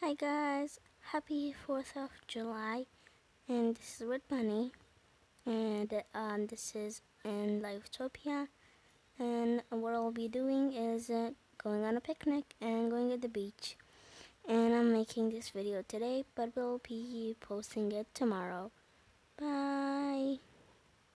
Hi guys, happy 4th of July, and this is with Bunny, and this is in Livetopia, and what I'll be doing is going on a picnic and going to the beach, and I'm making this video today, but we'll be posting it tomorrow. Bye!